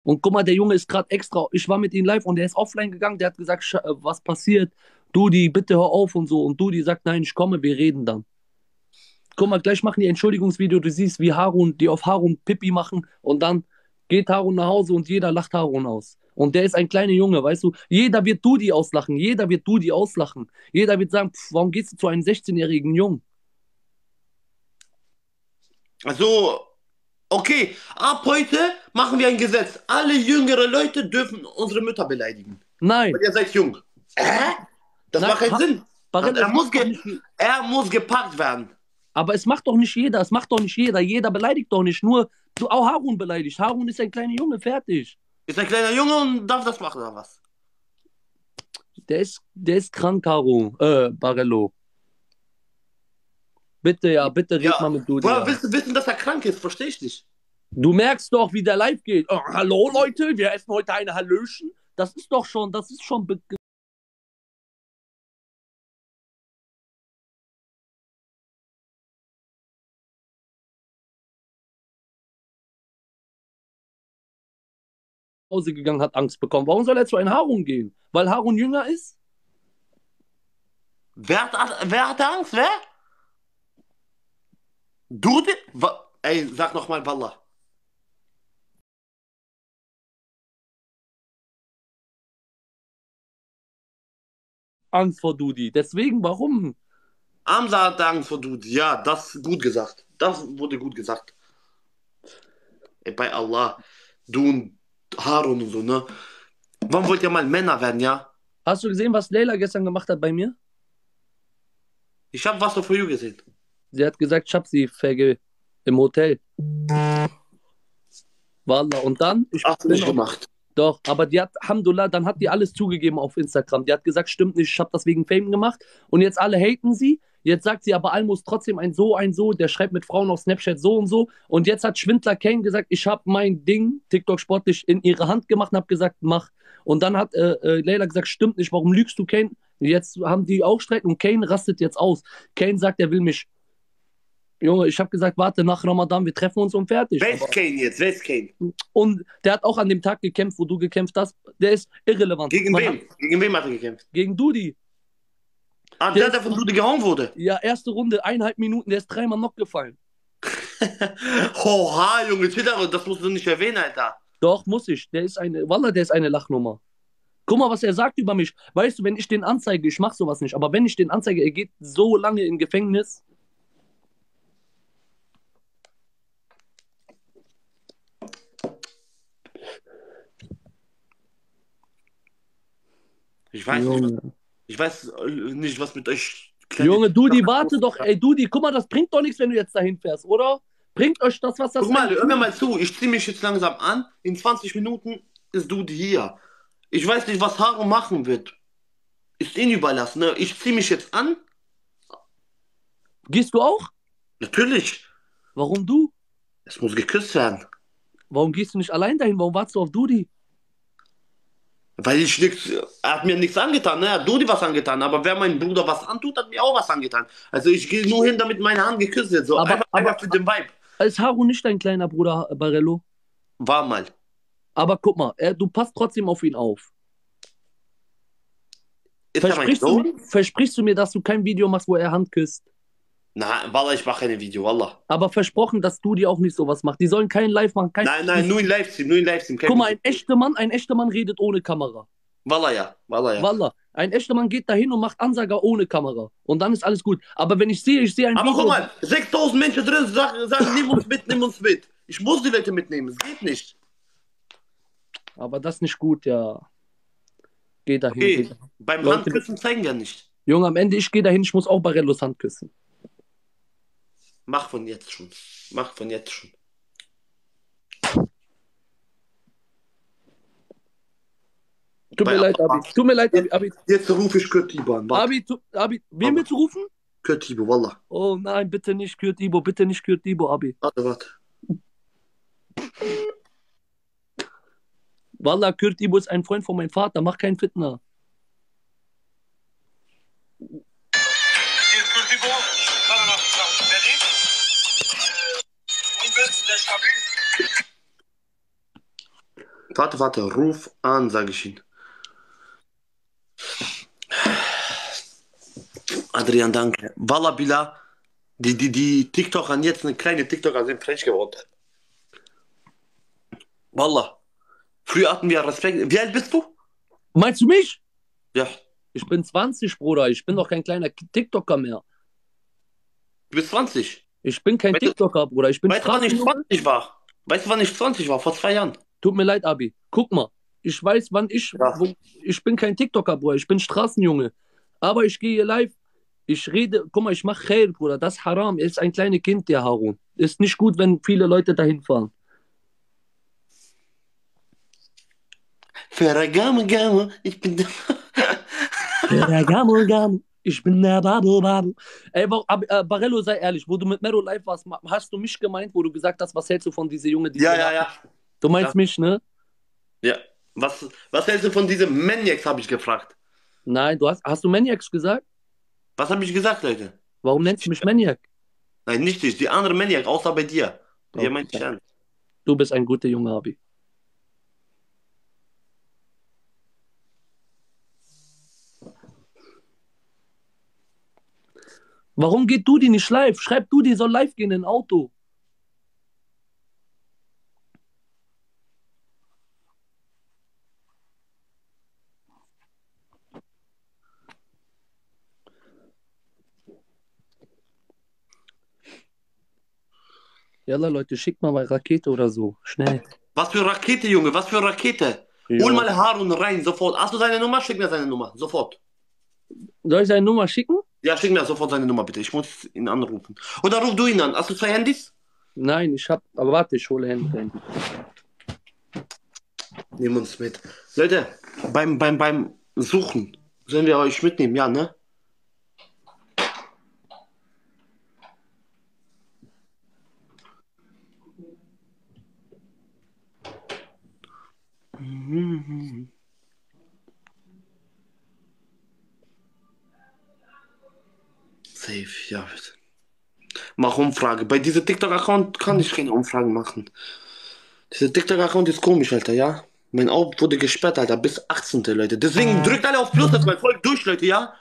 Und guck mal, der Junge ist gerade extra, ich war mit ihm live und der ist offline gegangen, der hat gesagt, was passiert? Dudi, bitte hör auf und so. Und Dudi sagt, nein, ich komme, wir reden dann. Guck mal, gleich machen die Entschuldigungsvideo, du siehst, wie Harun, die auf Harun Pipi machen und dann geht Harun nach Hause und jeder lacht Harun aus. Und der ist ein kleiner Junge, weißt du? Jeder wird Dudi auslachen, jeder wird Dudi auslachen. Jeder wird sagen, pff, warum gehst du zu einem 16-jährigen Jungen? Also, okay, ab heute machen wir ein Gesetz. Alle jüngere Leute dürfen unsere Mütter beleidigen. Weil Nein, ihr seid jung. Das nein, macht keinen Sinn. Und Barello, es macht doch nicht. er muss gepackt werden. Aber es macht doch nicht jeder, es macht doch nicht jeder. Jeder beleidigt doch nicht. Nur du, auch Harun beleidigt. Harun ist ein kleiner Junge, fertig. Ist ein kleiner Junge und darf das machen oder was? Der ist krank, Harun, Barello. Bitte, ja, bitte red mal Ja. mit Dudi, Woher ja. willst du wissen, dass er krank ist? Verstehe ich nicht. Du merkst doch, wie der live geht. Oh, hallo Leute, wir essen heute eine Hallöchen. Das ist schon nach Hause gegangen, hat Angst bekommen. Warum soll er zu einem Harun gehen? Weil Harun jünger ist? Wer hat Angst? Wer? Du? Ey, sag nochmal Wallah. Angst vor Dudi. Deswegen, warum? Amsa hat Angst vor du. Ja, das ist gut gesagt. Das wurde gut gesagt. Ey, bei Allah. Du und Harun und so, ne? Wann wollt ihr mal Männer werden, ja? Hast du gesehen, was Leila gestern gemacht hat bei mir? Ich hab was for you gesehen. Sie hat gesagt, ich hab sie verge im Hotel. Wallah. Und dann, ich Hast du bin nicht auf. gemacht. Doch, aber die hat, Alhamdulillah, dann hat die alles zugegeben auf Instagram. Die hat gesagt, stimmt nicht, ich habe das wegen Fame gemacht. Und jetzt alle haten sie. Jetzt sagt sie aber, Almus trotzdem ein so, der schreibt mit Frauen auf Snapchat so und so. Und jetzt hat Schwindler Kane gesagt, ich habe mein Ding, TikTok sportlich, in ihre Hand gemacht und habe gesagt, mach. Und dann hat Leila gesagt, stimmt nicht, warum lügst du, Kane? Jetzt haben die auch Streit und Kane rastet jetzt aus. Kane sagt, er will mich. Junge, ich habe gesagt, warte nach Ramadan, wir treffen uns und fertig. Wer Aber ist Kane jetzt? Wer ist Kane? und der hat auch an dem Tag gekämpft, wo du gekämpft hast. Der ist irrelevant. Gegen Man hat wen? Gegen wen hat er gekämpft? gegen Dudi. Ah, Der der, der ist, von Dude gehauen wurde. ja, erste Runde, 1,5 Minuten, der ist dreimal noch gefallen. Oha, Junge, Twitter, das musst du nicht erwähnen, Alter. Doch, muss ich. Wallah, der ist eine Lachnummer. Guck mal, was er sagt über mich. Weißt du, wenn ich den anzeige, ich mach sowas nicht, aber wenn ich den anzeige, er geht so lange in Gefängnis. Ich weiß nicht, was, Junge. ich weiß nicht, was mit euch kleine. Junge, Dudi, warte doch. Ey, Dudi, guck mal, das bringt doch nichts, wenn du jetzt dahin fährst, oder? Bringt euch das, was das Guck mal, bringt? hör mir mal zu, ich ziehe mich jetzt langsam an. In 20 Minuten ist Dude hier. Ich weiß nicht, was Haare machen wird. Ist ihnen überlassen, ne? Ich ziehe mich jetzt an. Gehst du auch? Natürlich, Warum du? es muss geküsst werden. Warum gehst du nicht allein dahin? Warum wartest du auf Dudi? Weil ich nichts, er hat mir nichts angetan, ne? Er hat Dudi was angetan, aber wer meinem Bruder was antut, hat mir auch was angetan. Also ich gehe nur hin, damit meine Hand geküsst wird. So Aber, einfach aber, für den Vibe. ist Haru nicht dein kleiner Bruder, Barello? War mal. Aber guck mal, du passt trotzdem auf ihn auf. Ist er mein Sohn? Versprichst du mir, dass du kein Video machst, wo er Hand küsst? Na, Wallah, ich mache keine Video, Wallah. Aber versprochen, dass du die auch nicht sowas machst. Die sollen kein Live machen, kein. Nein, nein, nur in Livestream, nur in Livestream, kein Guck mal, Video. ein echter Mann redet ohne Kamera. Wallah, ja, Wallah, ja. Wallah, ein echter Mann geht dahin und macht Ansager ohne Kamera. Und dann ist alles gut. Aber wenn ich sehe ein Aber guck Video. mal, 6000 Menschen drin sagen, nimm uns mit, nimm uns mit. Ich muss die Leute mitnehmen, es geht nicht. Aber das ist nicht gut, ja. Geh dahin. Okay, beim Leute, Handküssen zeigen wir nicht. Junge, am Ende, ich gehe dahin, ich muss auch Barellos Hand küssen. Mach von jetzt schon. Mach von jetzt schon. Tut mir leid, Abi. Tut mir leid, Abi. Abi, Jetzt rufe ich Kurt Tibo an. Warte. Abi, wen willst du rufen? Kurt Tibo, Wallah. Oh nein, bitte nicht Kürt Ibo, bitte nicht Kürt Ibo, Abi. Warte, warte. Wallah, Kürt Ibo ist ein Freund von meinem Vater, mach keinen Fitner. Hier ist Kultivo, ich komme nach Berlin. Unbedingt, der Stabil. Warte, ruf an, sage ich ihn. Adrian, danke. Wallah, Billah, die TikToker, jetzt eine kleine TikToker sind frech geworden. Wallah. Früher hatten wir Respekt. Wie alt bist du? Meinst du mich? Ja. Ich bin 20, Bruder. Ich bin doch kein kleiner TikToker mehr. Du bist 20. Ich bin kein Weißt du- TikToker, Bruder. Ich bin Weißt du, wann ich Straßenjunge. 20 war? Weißt du, wann ich 20 war? Vor 2 Jahren. Tut mir leid, Abi. Guck mal. Ich weiß, wann ich. Ja. Ich bin kein TikToker, Bruder. Ich bin Straßenjunge. Aber ich gehe hier live. Ich rede. Guck mal, ich mache Khair, Bruder. Das ist Haram. Er ist ein kleines Kind, der Harun. Ist nicht gut, wenn viele Leute dahin fahren. Ferragamo, ich bin der. Ich bin der Babu. Ey, Barello, sei ehrlich, wo du mit Mero live warst, hast du mich gemeint, wo du gesagt hast, was hältst du von dieser Junge? Ja. Du meinst Ja. mich, ne? Ja. Was hältst du von diesem Maniacs, habe ich gefragt. Nein, hast du Maniacs gesagt? Was habe ich gesagt, Leute? Warum nennst du mich Maniac? Nein, nicht ich, die andere Maniac, außer bei dir. Oh, Ihr meint nicht ernst. Du bist ein guter Junge, Abi. Warum geht du die nicht live? Schreib du, die soll live gehen in ein Auto. Jalla, Leute, schickt mal Rakete oder so. Schnell. Was für Rakete, Junge, was für Rakete? Ja. Hol mal Harun rein, sofort. Hast du seine Nummer? Schick mir seine Nummer, sofort. Soll ich seine Nummer schicken? Ja, schick mir sofort seine Nummer, bitte. Ich muss ihn anrufen. Oder ruf du ihn an. Hast du 2 Handys? Nein, aber warte, ich hole Handy. Nehmen uns mit. Leute, beim Suchen sollen wir euch mitnehmen, ja, ne? Safe, ja, bitte. Mach Umfrage. Bei diesem TikTok-Account kann ich keine Umfragen machen. Dieser TikTok-Account ist komisch, Alter, ja? Mein Auge wurde gesperrt, Alter, bis 18. Leute. Deswegen drückt alle auf Plus, dass mein Volk durch, Leute, ja?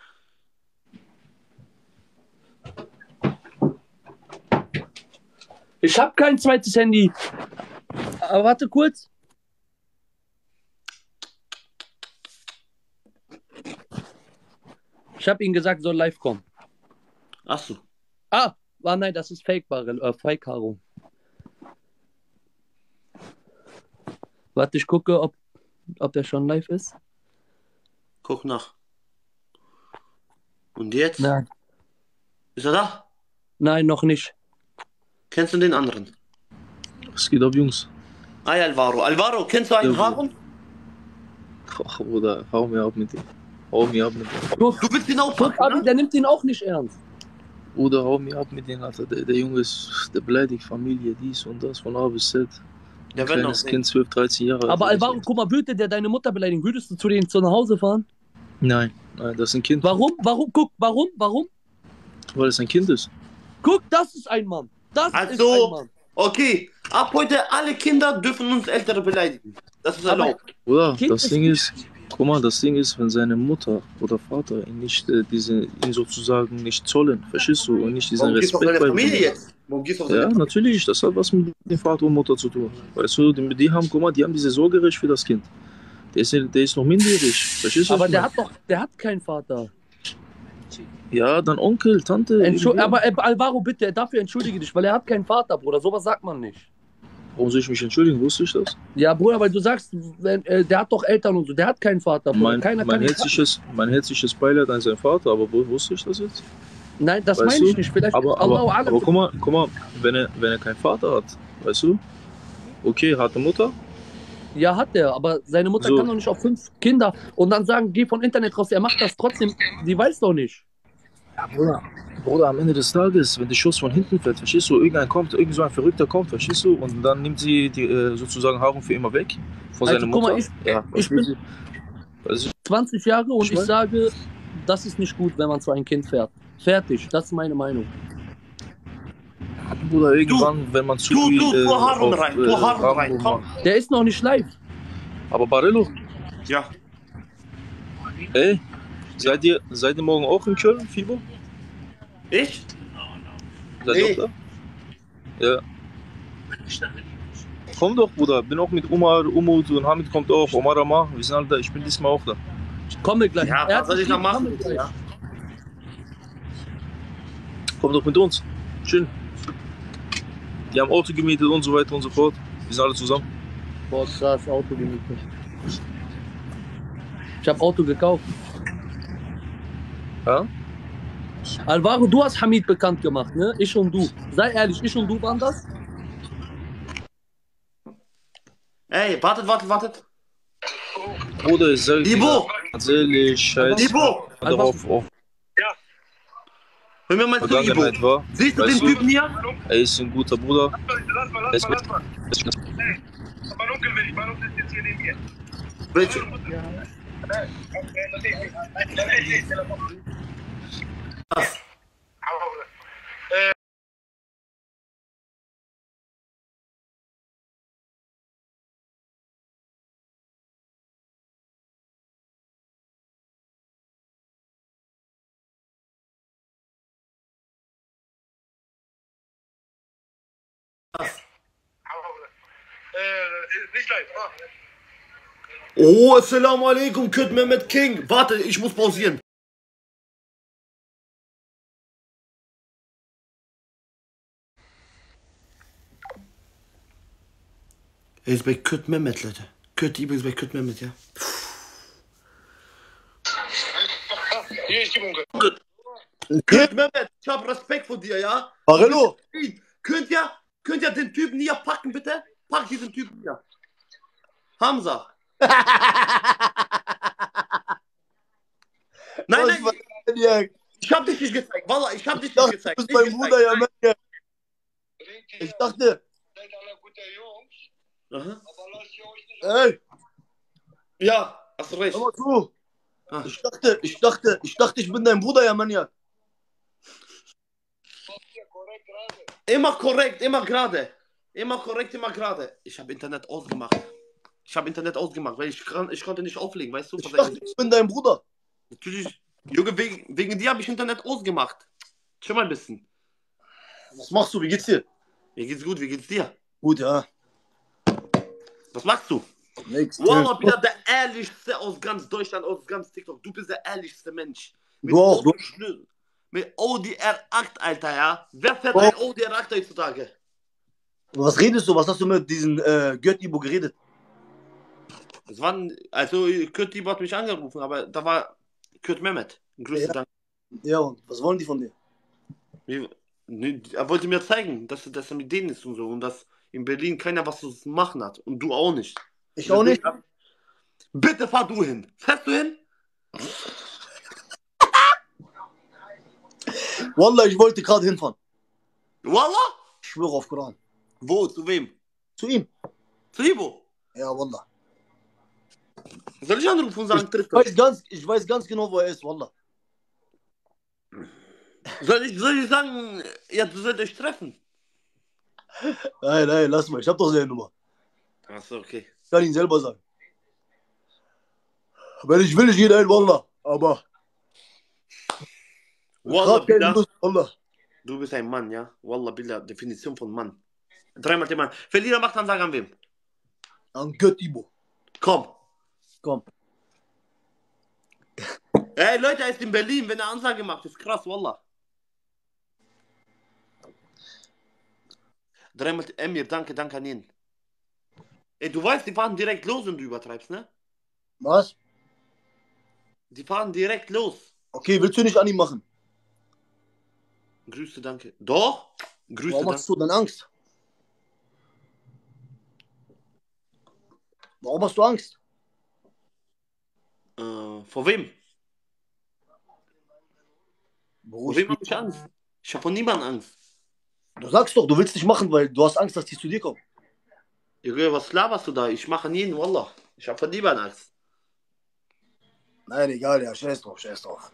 Ich habe kein zweites Handy. Aber warte kurz. Ich habe ihm gesagt, soll live kommen. Achso. Nein, das ist Fake, Fake Haro. Warte, ich gucke, ob der schon live ist. Guck nach. Und jetzt? Nein. Ist er da? Nein, noch nicht. Kennst du den anderen? Was geht ab, Jungs? Ah, ja, Alvaro. Alvaro, kennst du einen Ja, Harun? Ach, Bruder, hau mir ab mit dem. Hau mir ab mit dem. Du willst ihn auch Guck, packen, Abi, ne? der nimmt ihn auch nicht ernst. Bruder, hau mir ab mit dem, Alter. Der Junge ist, der beleidigt Familie, dies und das, von A bis Z. Der wird noch Kleines Kind, 12, 13 Jahre alt. Aber Alvaro, guck mal, würde der deine Mutter beleidigen? Würdest du zu denen zu nach Hause fahren? Nein, das ist ein Kind. Warum? Guck, warum? Weil es ein Kind ist. Guck, das ist ein Mann. Das ist ein Also, Mann. okay. Ab heute, alle Kinder dürfen uns Ältere beleidigen. Das ist Aber- erlaubt. Bruder, Kind das ist- Ding ist, guck mal, das Ding ist, wenn seine Mutter oder Vater ihn nicht, ihn sozusagen nicht zollen, verstehst du, und nicht diesen Warum gehst du auf deine Respekt Familie beibringen. jetzt? Warum gehst du auf Ja, deine natürlich, das hat was mit dem Vater und Mutter zu tun. Weißt du, die haben, guck mal, die haben diese Sorgerecht für das Kind. Der ist noch minderjährig, verstehst du? Aber was ich meine? der hat keinen Vater. Ja, dann Onkel, Tante. irgendwie. Aber Alvaro, bitte, dafür entschuldige dich, weil er hat keinen Vater, Bruder. Sowas sagt man nicht. Warum soll ich mich entschuldigen? Wusste ich das? Ja, Bruder, weil du sagst, der hat doch Eltern und so. Der hat keinen Vater, Bruder. Mein Keiner kann ihn mein herzliches Beileid an seinen Vater, aber wo wusste ich das jetzt? Nein, das Weißt meine ich du? nicht. Vielleicht Aber Allahu Alam. guck mal, wenn er keinen Vater hat, weißt du? Okay, hat eine Mutter? Ja, hat er, aber seine Mutter So. kann doch nicht auf 5 Kinder und dann sagen, geh von Internet raus. Er macht das trotzdem. Die weiß doch nicht. Ja, Bruder, am Ende des Tages, wenn der Schuss von hinten fällt, verstehst du, irgend so ein Verrückter kommt, verstehst du, und dann nimmt sie die sozusagen Harun für immer weg von Also, seiner guck Mutter. mal, ja, ich bin weißt du, 20 Jahre und Ich ich weiß. sage, das ist nicht gut, wenn man zu einem Kind fährt. Fertig, das ist meine Meinung. Bruder, irgendwann, wenn man zu Du, viel Harun auf, rein, tu Harun rein, Rambo komm. macht. Der ist noch nicht live. Aber Barello, Ja. ey, seid ihr morgen auch in Köln, Fibo? Ich? Seid Nee. ihr auch da? Ja. Komm doch, Bruder. Bin auch mit Umar, Umut und Hamid kommt auch. Omar Amar. Wir sind alle da. Ich bin diesmal auch da. Komme gleich. Ja, Er was hat soll ich da geschrieben, machen? komme gleich. Ja. Komm doch mit uns. Schön. Die haben Auto gemietet und so weiter und so fort. Wir sind alle zusammen. Boah, krass, Auto gemietet. Ich habe Auto gekauft. Ja? Alvaro, du hast Hamid bekannt gemacht, ne? Ich und du. Sei ehrlich, ich und du waren das? Ey, wartet. Bruder, ich sag dir Ibo! ganz ehrlich, scheiß Ibo! darauf auf Hör mir mal zu, Ibo. Vergangenheit war. Siehst du den Weißt du? Typen hier? Er ist ein guter Bruder. Er ist mit. Mein Onkel will ich. Mein Onkel ist jetzt hier neben mir. Welche? Nicht live. Oh, Assalamu alaikum, Kurt Mehmet King. Warte, ich muss pausieren. Er ist bei Kurt Mehmet, Leute. Kurt Ibo ist bei Kurt Mehmet, ja. Hier ist die Bunker. Kurt Mehmet, ich hab Respekt vor dir, ja? Barello, Könnt ihr den Typen hier packen, bitte? Pack diesen Typen hier. Hamza. Nein, ich hab dich nicht gezeigt. Wallah, ich hab dich nicht gezeigt. Du bist mein Bruder, ja, Mann. Ich dachte, Seid alle gute Jungs, Aha. aber lasst ihr euch nicht ey, Ja, hast recht. hör mal zu. Ah. Ich dachte, ich bin dein Bruder, ja, Mann, ja. korrekt gerade. Immer korrekt, immer gerade. Immer korrekt, immer gerade. Ich habe Internet ausgemacht. Weil ich konnte nicht auflegen, weißt du? Ich dachte, ich bin dein Bruder. Natürlich, Junge, wegen dir habe ich Internet ausgemacht. Schon mal ein bisschen. Was machst du? Wie geht's dir? Mir geht's gut, wie geht's dir? Gut, ja. Was machst du? Nix. Wallah, bin der ehrlichste aus ganz Deutschland, aus ganz TikTok. Du bist der ehrlichste Mensch. Du auch, du. Mit Audi R8, Alter, ja? Wer fährt ein Audi R8 heutzutage? Was redest du? Was hast du mit diesem Gött-Ibo geredet? Das waren, also Kurt Ibo hat mich angerufen, aber da war Kurt Mehmet. Grüße, Ja. danke. Ja, und was wollen die von dir? Er wollte mir zeigen, dass er mit denen ist und so und dass in Berlin keiner was zu machen hat und du auch nicht. Ich auch nicht. Bitte fahr du hin. Fährst du hin? Wallah, ich wollte gerade hinfahren. Wallah? Ich schwöre auf Koran. Wo? Zu wem? Zu ihm. Zu Ibo? Ja, Wallah. Soll ich anrufen und sagen, trifft euch? Ich weiß ganz genau, wo er ist, Wallah. Soll ich sagen, ja, du sollt euch treffen? Nein, lass mal. Ich hab doch seine Nummer. Achso, okay. Ich kann ihn selber sagen. Wenn ich will, ich gehe dahin, Wallah. Aber Wallah, hab keine Billah, Lust, Wallah. du bist ein Mann, ja? Wallah, Billah, Definition von Mann. Dreimal den Mann. Verlierer macht Ansage an wem? An Gött-Ibo. Komm. Komm. Ey, Leute, er ist in Berlin, wenn er Ansage macht, ist krass, Wallah. Dreimal Emir, danke an ihn. Ey, du weißt, die fahren direkt los, wenn du übertreibst, ne? Was? Die fahren direkt los. Okay, willst du nicht an ihm machen? Grüße, danke. Doch? Grüße, Warum danke. hast du dann Angst? Warum hast du Angst? Vor wem? Bro, Vor wem habe ich Angst? Ich habe vor niemandem Angst. du sagst doch, du willst nicht machen, weil du hast Angst, dass die zu dir kommen. Junge, was laberst du da? Ich mache an jeden, Wallah. Ich habe vor niemandem Angst. Nein, egal, ja, scheiß drauf.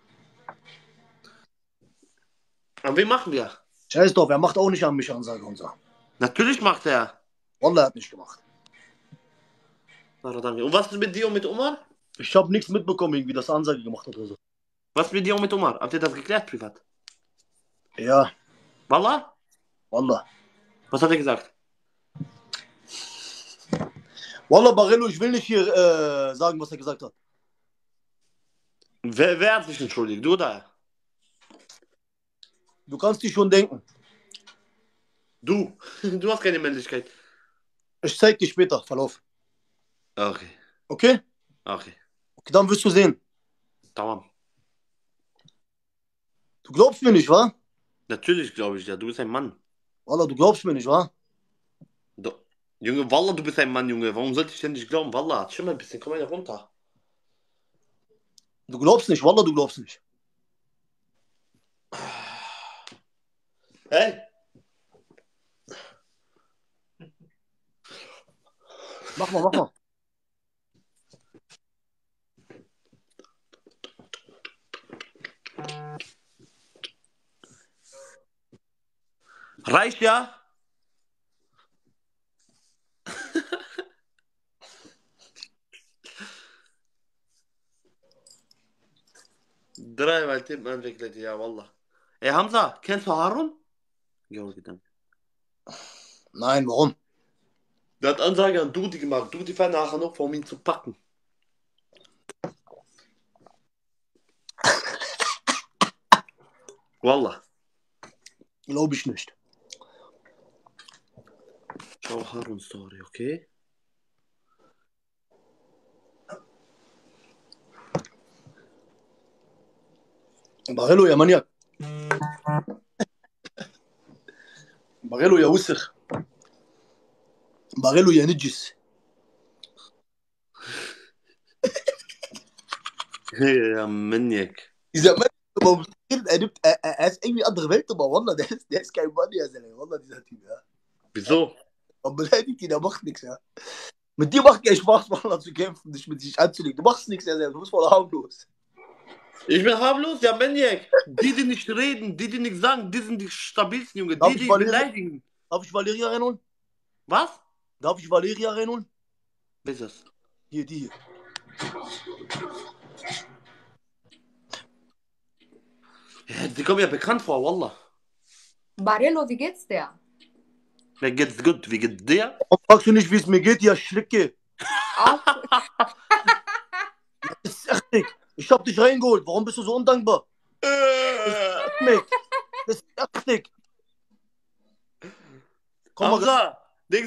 An wen machen wir? Scheiß drauf, er macht auch nicht an mich Ansage und so. Natürlich macht er. Wallah, er hat nicht gemacht. Danke. Und was ist mit dir und mit Omar? Ich habe nichts mitbekommen, irgendwie, dass er Ansage gemacht hat oder so. Was ist mit dir und mit Omar? Habt ihr das geklärt privat? Ja, Wallah? Wallah. Was hat er gesagt? Wallah, Barello, ich will nicht hier sagen, was er gesagt hat. Wer hat sich entschuldigt? Du oder er? Du kannst dich schon denken. Du. Du hast keine Männlichkeit. Ich zeig dir später, Verlauf. Okay. Okay? Okay. Okay, dann wirst du sehen. Tamam. Du glaubst mir nicht, wa? Natürlich glaube ich ja. Du bist ein Mann. Wallah, du glaubst mir nicht, wa? Junge, Wallah, du bist ein Mann, Junge. Warum sollte ich denn nicht glauben? Wallah, chill mal ein bisschen. Komm mal hier runter. Du glaubst nicht, Wallah, du glaubst nicht. Hey. Mach mal, mach mal. Reicht ja? Dreimal Tipp entwickelt, ja, Wallah. Ey, Hamza, kennst du Harun? Jo, Gedanke. Nein, warum? Der hat Ansage an Dudi gemacht. Dudi fährt nachher noch, um ihn zu packen. Wallah. Glaube ich nicht. Schau Harun Story, okay? Barello, يا منياك. Barello, يا وسخ. Barello, يا نجس. Ja, Maniac. Dieser Mann, er ist irgendwie andere Welt, aber Wallah, der ist kein Mann, ja, Wallah, dieser Typ, ja. Wieso? Man beleidigt ihn, der macht nichts, ja. Mit dir macht keinen Spaß, Wallah, zu kämpfen, dich mit sich anzulegen. Du machst nichts, ja, du bist voll harmlos. Ich bin harmlos, ja, Maniac. Die nicht reden, die nichts sagen, die sind die stabilsten, Junge. Darf Die ich Valeria- beleidigen. Darf ich Valeria reinholen? Was? Darf ich Valeria reinholen? Wer ist das? Hier, die hier. Ja, die kommen ja bekannt vor, Wallah. Barello, wie geht's dir? Mir geht's gut, wie geht's dir? Warum fragst du nicht, wie es mir geht, ja, Schlicke? Auch Das ist echt dick. Ich hab dich reingeholt, warum bist du so undankbar? Das ist echt dick. Komm mal, Hamza,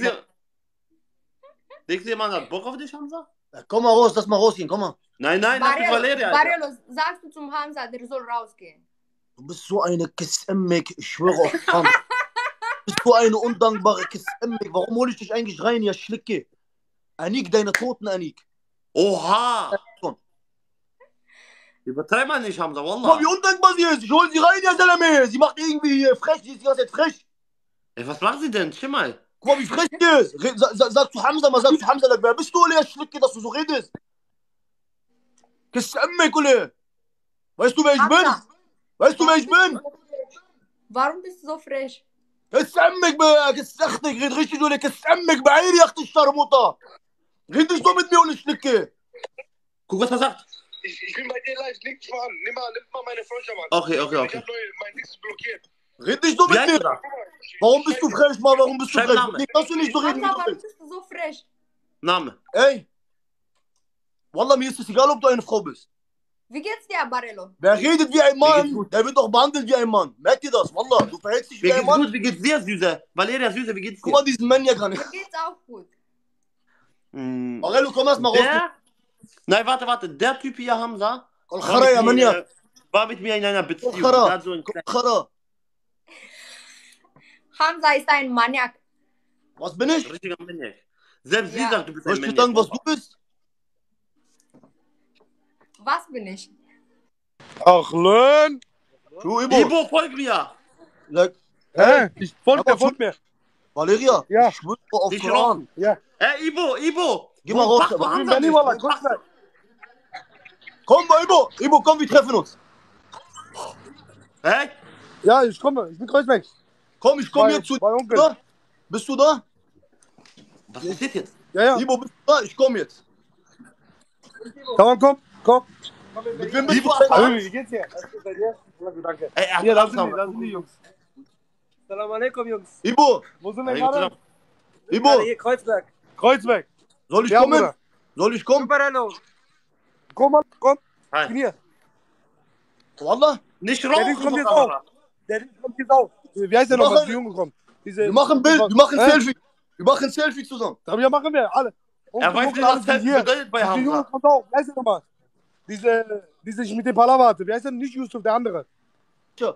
denkst du, jemand hat Bock auf dich, Hamza? komm mal raus, lass mal rausgehen, komm mal. Nein, lass mich Valeria, Alter. Barello, sagst du zum Hamza, der soll rausgehen. Du bist so eine Kissemmek, ich schwöre auf Mann. Du bist so eine undankbare Kissemmek. Warum hol ich dich eigentlich rein, ja Schlicke? Anik, deine Toten, Anik. Oha! Schon. Übertreib mal nicht, Hamza, Guck mal, Wallah. wie undankbar sie ist. Ich hol sie rein, ja Salame. Sie macht irgendwie hier frech, sie ist die ganze Zeit frech. Ey, was macht sie denn? Chill mal. Guck mal, wie frech die ist. Sag zu Hamza, mal sag zu Hamza, wer bist du, ja Schlicke, dass du so redest? Kissemmek, Ule. Weißt du, wer ich bin? Hamza, Weißt du, wer ich bin? warum bist du so frech? كسمك كسختك غير غشي دول كسمك بعير يا اختي الشرموطه غير so mit mir und ich schnicke. Guck, was er sagt. Ich bin bei dir live, nichts voran. Nimm mal meine Freundschaft an. Okay. Ich hab mein Nix blockiert. Red nicht so Wie mit heißt mir. du das? Warum bist du frech, Mann? Warum bist du Schreib frech? Name. Mit mir kannst du nicht so reden, wie Hamza, du warum willst. bist du so frech? Name. Ey. Wallah, mir ist es egal, ob du eine Frau bist. Wie geht's dir, Barello? Wer redet wie ein Mir geht's Mann, gut. der wird auch behandelt wie ein Mann. Merkt ihr das? Wallah, du verhältst dich Wie wie ein geht's Mann. gut? Wie geht's dir, Süße? Valeria, Süße, wie geht's Guck dir? mal diesen Mann hier kann ich. Mir geht's auch gut. Barello, komm erst mal raus. Der? Nein, warte. Der Typ hier, Hamza, Khara, ja, Mann, ja. war mit mir in einer Beziehung. Khara. Der hat so ein Khara. Hamza ist ein Maniak. Was bin ich? richtiger Maniac. Selbst sie Ja. sagt, du bist Soll ein ich dir Maniac. sagen, was du bist? Was bin ich? Achlen! Du, Ibo. Ibo, folg mir. Hä? Ich folgt Aber folgt mir. Valeria, Ja. ich schwöre auf Nicht Koran. Ja. Ey, Ibo. Geh mal raus, Packst du aber- Hamza Berlin, nicht? Wallah, Warum komm packst du- Komm, Ibo. Ibo, komm, wir treffen uns. Hey? Ja, ich komme. Ich bin Kreuzberg. Komm, ich komme jetzt zu Bei Onkel. dir. Bist du da? Was passiert jetzt? Ja. Ibo, bist du da? Ich komme jetzt. Tamam, komm. Mit wem bist du? Hallo, wie geht's dir? Alles gut bei dir? Danke. Ey, Hier, da sind die Jungs. Salam alaikum, Jungs. Ibo, Wo sind wir gerade? Ibo, Hier, Kreuzberg. Kreuzberg. soll ich Ja, kommen? Bruder. Soll ich kommen? Barello. Komm mal, komm. Hi. Bin hier. Wallah, Nicht Der Ding rauchen kommt vor jetzt Kamera. auf. Der Ding kommt jetzt auf. Wie heißt der Wir nochmal? machen- Die Junge kommt. wir machen Bild, wir machen Selfie. Wir machen Selfie zusammen. Ja, machen wir, alle. Er weiß nicht, was Selfie bedeutet bei Die Junge Hamza. kommt auf. Wie heißt der nochmal? Diese ich mit dem Palaver hatte. Wie heißt der? Nicht Yusuf, der andere. Tja,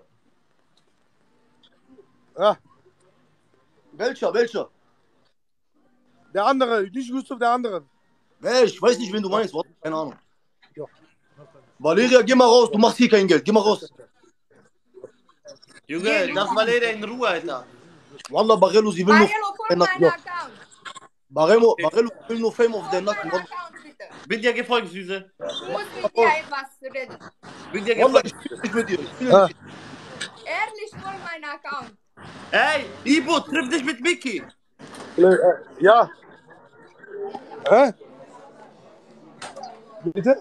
Ja, welcher? der andere. Nicht Yusuf, der andere. Ich weiß nicht, wen du meinst. Wallah, keine Ahnung. Ja. Valeria, geh mal raus. Du machst hier kein Geld. Geh mal raus. Junge, lass Valeria in Ruhe, Alter. Wallah, Barello, sie will nur Barello, Fame voll auf deinen meinen Nacken. Account. Barello will nur Fame auf deinen Nacken. Meinen Wallah, Account, bitte. Bin dir gefolgt, Süße. Du musst mit dir etwas reden. Bin dir Wallah, gefolgt. ich spiele nicht mit dir. Ich spiele Ja. nicht. Ehrlich, voll meinen Account. Ey, Ibo, triff dich mit Mickey. Ja. Hä? Bitte?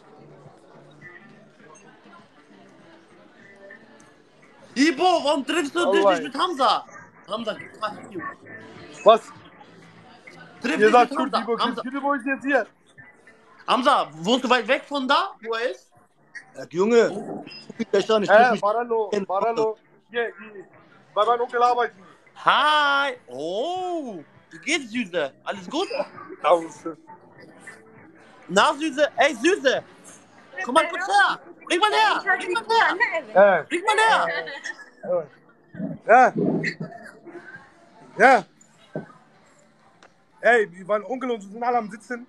Ibo, warum triffst du dich Alright. nicht mit Hamza? Hamza, mach hier. Was? Triff Ihr dich sagt mit gut, Hamza. Ibo, Hamza. Ibo ist jetzt hier. Hamza, wohnst du weit weg von da, wo er ist? Junge, guck mich gleich an. Ich triff mich. Barello. Hier, bei meinem Onkel arbeiten. Hi. Oh, wie geht's, Süße? Alles gut? Na, Süße? Ey, Süße. Komm mal kurz her. Bring mal her. Bring mal her. Bring mal her. Ja. Ey, mein Onkel und so sind alle am Sitzen.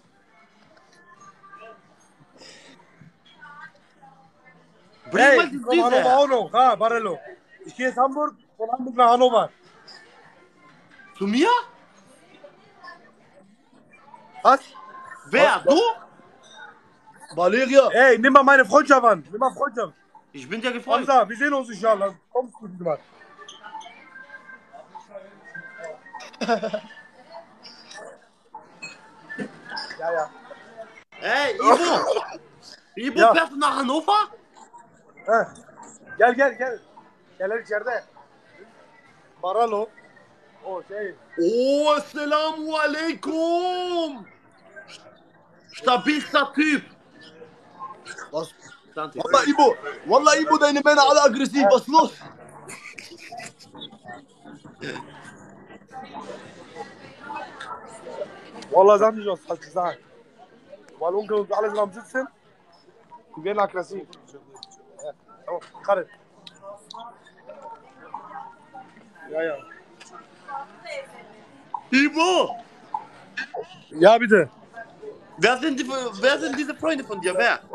Bring mal die Komm Hannover Süße. auch noch. Ha, Barello. Ich gehe jetzt Hamburg, von Hamburg nach Hannover. Zu mir? Was? Wer? Du? Valeria, Ey, nimm mal meine Freundschaft an. Nimm mal Freundschaft. Ich bin dir gefolgt. Hamza, wir sehen uns inshallah. Kommst du mal. Ja. Ey, Ibo. Ibo, Ja. fährst du nach Hannover? Gel. Gel içeride. Barello. O şey. Oh, Assalamu alaikum. Stabilster Typ. was? Danke. Wallah, Ibo, deine Männer alle aggressiv. Was ist los? Wallah, sag nicht was falsch gesagt. Weil Onkel und alle sind am Sitzen. Die werden aggressiv. Ja. Oh, Karin. Ja. Ibo, Ja, bitte. wer sind diese Freunde von dir? Wer?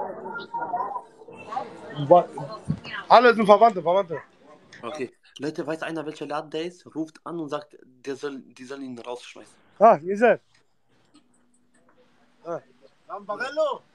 Alle sind Verwandte. Okay. Leute, weiß einer, welcher Laden der ist? Ruft an und sagt, die sollen ihn rausschmeißen. Ah, ihr seid. Barello,